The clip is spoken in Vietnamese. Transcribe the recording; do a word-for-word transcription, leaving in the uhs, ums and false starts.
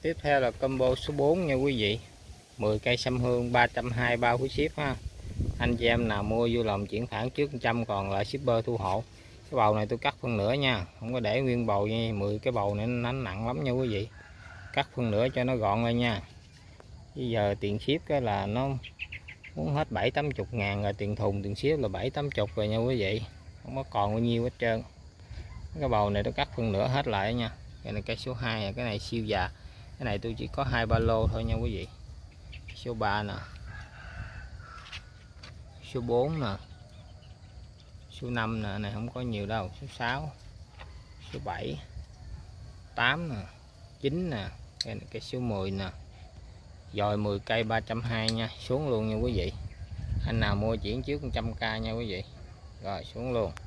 Tiếp theo là combo số bốn nha quý vị. mười cây sâm hương ba trăm hai mươi ba phí ship ha. Anh chị em nào mua vui lòng chuyển khoản trước một trăm, còn lại shipper thu hộ. Cái bầu này tôi cắt phân nửa nha, không có để nguyên bầu nha, mười cái bầu này nó nặng lắm nha quý vị. Cắt phân nửa cho nó gọn lên nha. Bây giờ tiền ship cái là nó muốn hết bảy tám chục ngàn rồi, tiền thùng tiền ship là bảy tám chục rồi nha quý vị, không có còn bao nhiêu hết trơn. Cái bầu này tôi cắt phân nửa hết lại nha. Cái này cây số hai, cái này siêu già, cái này tôi chỉ có hai ba lô thôi nha quý vị. Số ba nè, số bốn nè, số năm nè, này không có nhiều đâu, số sáu, số bảy, tám nè, chín nè, cái này cây số mười nè. Rồi mười cây ba trăm hai mươi nha, xuống luôn nha quý vị. Anh nào mua chuyển trước một trăm k nha quý vị. Rồi xuống luôn.